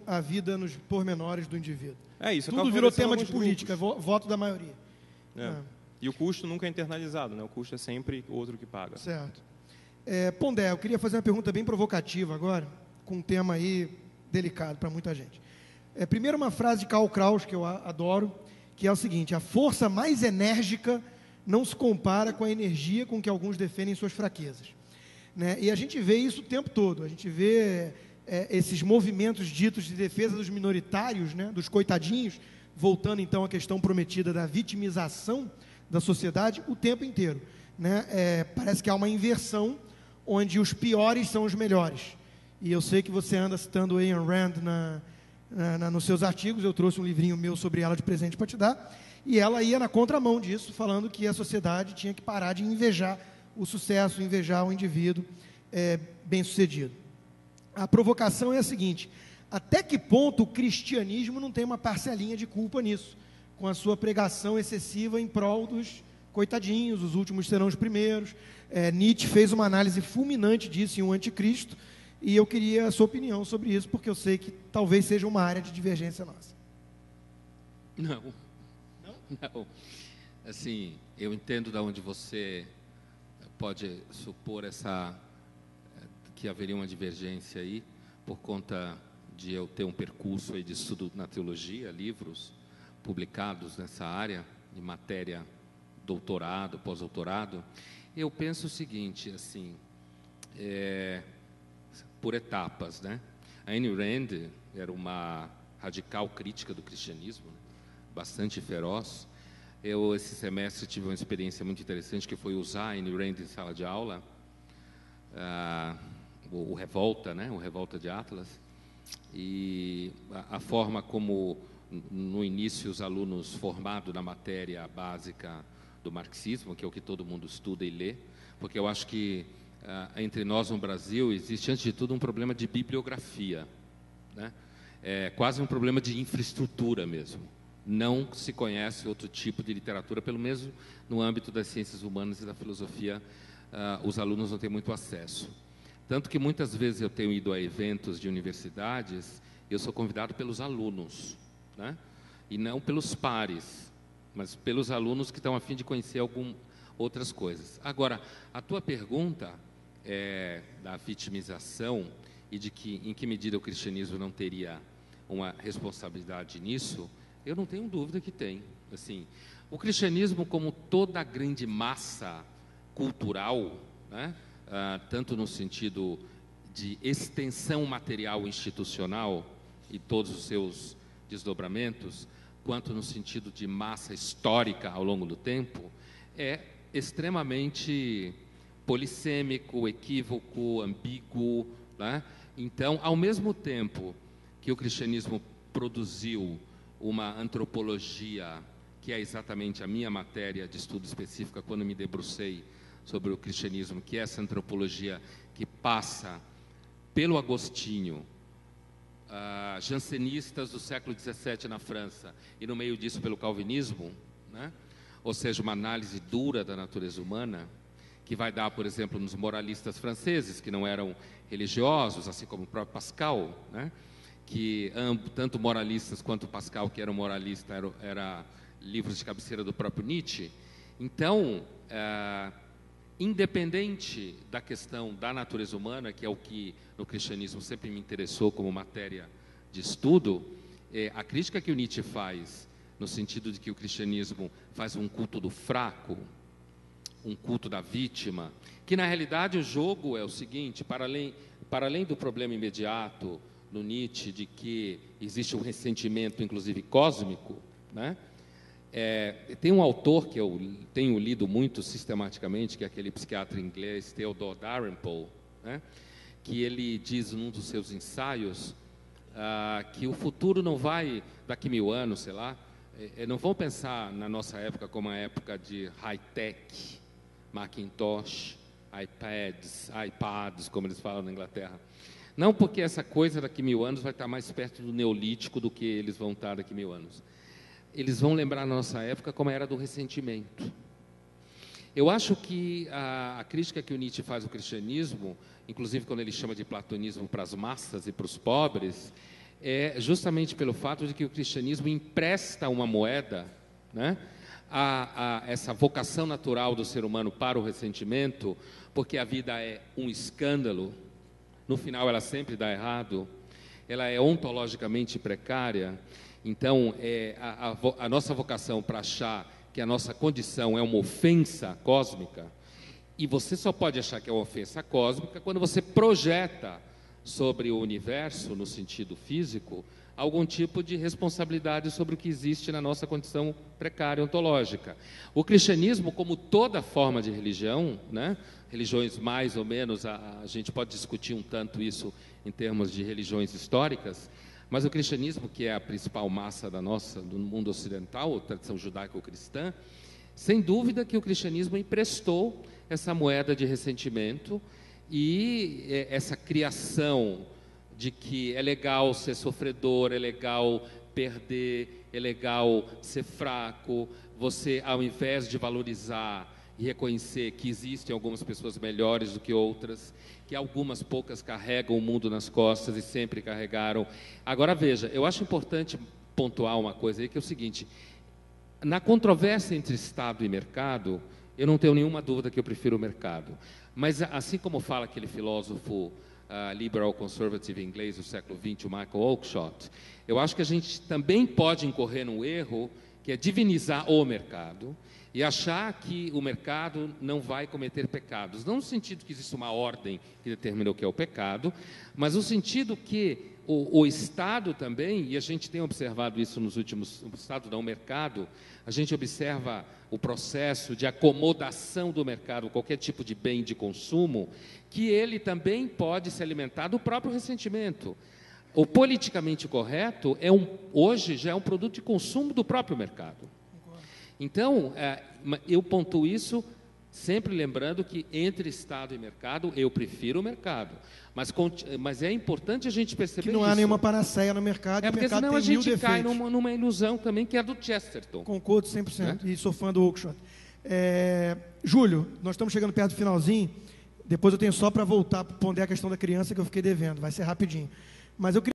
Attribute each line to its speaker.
Speaker 1: a vida nos pormenores do indivíduo.
Speaker 2: Isso
Speaker 1: Tudo
Speaker 2: acaba
Speaker 1: virou
Speaker 2: favorecendo
Speaker 1: tema de
Speaker 2: alguns
Speaker 1: política,
Speaker 2: grupos.
Speaker 1: voto da maioria.
Speaker 2: E o custo nunca é internalizado, né? O custo é sempre o outro que paga.
Speaker 1: Certo. Pondé, eu queria fazer uma pergunta bem provocativa agora, com um tema aí delicado para muita gente. Primeiro, uma frase de Karl Kraus, que eu adoro, que é o seguinte: a força mais enérgica não se compara com a energia com que alguns defendem suas fraquezas. Né? E a gente vê isso o tempo todo, a gente vê esses movimentos ditos de defesa dos minoritários, né, dos coitadinhos, voltando então à questão prometida da vitimização da sociedade o tempo inteiro. Né? Parece que há uma inversão onde os piores são os melhores. E eu sei que você anda citando Ayn Rand nos seus artigos, eu trouxe um livrinho meu sobre ela de presente para te dar, e ela ia na contramão disso, falando que a sociedade tinha que parar de invejar o sucesso, invejar o indivíduo bem-sucedido. A provocação é a seguinte: até que ponto o cristianismo não tem uma parcelinha de culpa nisso, com a sua pregação excessiva em prol dos coitadinhos, os últimos serão os primeiros? Nietzsche fez uma análise fulminante disso em O Anticristo, e eu queria a sua opinião sobre isso, porque eu sei que talvez seja uma área de divergência nossa.
Speaker 3: Não. Assim, eu entendo de onde você pode supor que haveria uma divergência aí, por conta de eu ter um percurso aí de estudo na teologia, livros publicados nessa área, de matéria doutorado, pós-doutorado. Eu penso o seguinte, assim, por etapas, né? A Ayn Rand era uma radical crítica do cristianismo, né? Bastante feroz. Eu, esse semestre, tive uma experiência muito interessante, que foi usar a Ayn Rand em sala de aula, o Revolta, né? O Revolta de Atlas, e a forma como, no início, os alunos formados na matéria básica do marxismo, que é o que todo mundo estuda e lê, porque eu acho que entre nós no Brasil existe, antes de tudo, um problema de bibliografia, né? É quase um problema de infraestrutura mesmo. Não se conhece outro tipo de literatura, pelo menos no âmbito das ciências humanas e da filosofia, os alunos não têm muito acesso. Tanto que muitas vezes eu tenho ido a eventos de universidades, eu sou convidado pelos alunos, né? E não pelos pares, mas pelos alunos que estão a fim de conhecer outras coisas. Agora, a tua pergunta da vitimização e de em que medida o cristianismo não teria uma responsabilidade nisso, eu não tenho dúvida que tem. Assim, o cristianismo, como toda a grande massa cultural, né, tanto no sentido de extensão material institucional e todos os seus desdobramentos, quanto no sentido de massa histórica ao longo do tempo, é extremamente polissêmico, equívoco, ambíguo, né? Então, ao mesmo tempo que o cristianismo produziu uma antropologia, que é exatamente a minha matéria de estudo específica quando me debrucei sobre o cristianismo, que é essa antropologia que passa pelo Agostinho, jansenistas do século XVII na França, e no meio disso pelo calvinismo, né? Ou seja, uma análise dura da natureza humana, que vai dar, por exemplo, nos moralistas franceses, que não eram religiosos, assim como o próprio Pascal, né? Que tanto moralistas quanto Pascal, que era um moralista, era livros de cabeceira do próprio Nietzsche. Então, independente da questão da natureza humana, que é o que no cristianismo sempre me interessou como matéria de estudo, a crítica que o Nietzsche faz, no sentido de que o cristianismo faz um culto do fraco, um culto da vítima, que na realidade o jogo é o seguinte: para além do problema imediato no Nietzsche de que existe um ressentimento, inclusive cósmico, né? Tem um autor que eu tenho lido muito sistematicamente, que é aquele psiquiatra inglês Theodore Dalrymple, né? Que ele diz num dos seus ensaios que o futuro não vai, daqui 1000 anos, sei lá, não vão pensar na nossa época como uma época de high-tech, Macintosh, iPads, como eles falam na Inglaterra. Não porque essa coisa daqui 1000 anos vai estar mais perto do neolítico do que eles vão estar daqui 1000 anos. Eles vão lembrar na nossa época como era do ressentimento. Eu acho que a crítica que o Nietzsche faz ao cristianismo, inclusive quando ele chama de platonismo para as massas e para os pobres, é justamente pelo fato de que o cristianismo empresta uma moeda, né, a essa vocação natural do ser humano para o ressentimento, porque a vida é um escândalo, no final ela sempre dá errado, ela é ontologicamente precária. Então, a nossa vocação para achar que a nossa condição é uma ofensa cósmica, e você só pode achar que é uma ofensa cósmica quando você projeta sobre o universo, no sentido físico, algum tipo de responsabilidade sobre o que existe na nossa condição precária ontológica. O cristianismo, como toda forma de religião, né, religiões mais ou menos, a gente pode discutir um tanto isso em termos de religiões históricas, mas o cristianismo, que é a principal massa do mundo ocidental, a tradição judaico-cristã, sem dúvida que o cristianismo emprestou essa moeda de ressentimento e essa criação de que é legal ser sofredor, é legal perder, é legal ser fraco. Você, ao invés de valorizar e reconhecer que existem algumas pessoas melhores do que outras, que algumas poucas carregam o mundo nas costas e sempre carregaram. Agora veja, eu acho importante pontuar uma coisa aí, que é o seguinte: na controvérsia entre Estado e mercado, eu não tenho nenhuma dúvida que eu prefiro o mercado. Mas assim como fala aquele filósofo liberal conservative inglês do século XX, o Michael Oakeshott, eu acho que a gente também pode incorrer num erro, que é divinizar o mercado e achar que o mercado não vai cometer pecados. Não no sentido que existe uma ordem que determina o que é o pecado, mas no sentido que o Estado também, e a gente tem observado isso nos últimos... O Estado não, o mercado, a gente observa o processo de acomodação do mercado, qualquer tipo de bem de consumo, que ele também pode se alimentar do próprio ressentimento. O politicamente correto hoje já é um produto de consumo do próprio mercado. Então, eu pontuo isso sempre lembrando que entre Estado e mercado, eu prefiro o mercado. Mas é importante a gente perceber
Speaker 1: que não há nenhuma panaceia no mercado.
Speaker 3: Porque senão a gente cai numa ilusão também, que é a do Chesterton.
Speaker 1: Concordo 100%, e sou fã do Oakeshott. Júlio, nós estamos chegando perto do finalzinho. Depois eu tenho só para voltar para responder a questão da criança que eu fiquei devendo. Vai ser rapidinho. Mas eu queria